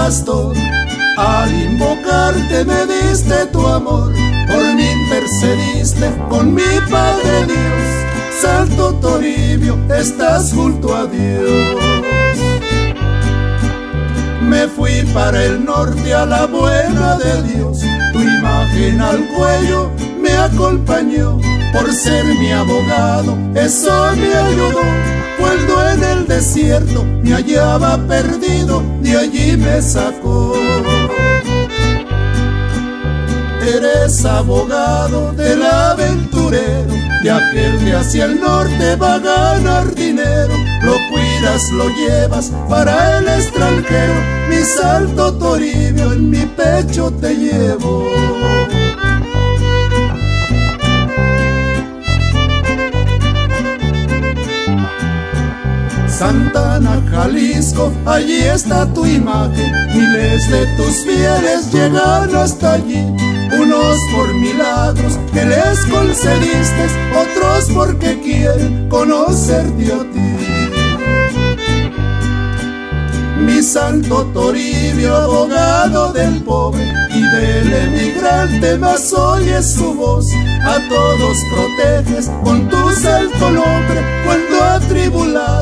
pastor. Al invocarte me diste tu amor, por mí intercediste con mi Padre Dios. Salto Toribio, estás junto a Dios. Me fui para el norte a la buena de Dios, tu imagen al cuello me acompañó. Por ser mi abogado, eso me ayudó. Cuando en el desierto me hallaba perdido, de allí me sacó. Eres abogado del aventurero, de aquel que hacia el norte va a ganar dinero. Lo cuidas, lo llevas para el extranjero. Mi Salto Toribio en mi pecho te llevo. Santana, Jalisco, allí está tu imagen. Miles de tus fieles llegan hasta allí. Unos por milagros que les concediste, otros porque quieren conocerte a ti. Mi Santo Toribio, abogado del pobre y del emigrante, más oyes su voz. A todos proteges con tu santo nombre cuando atribulado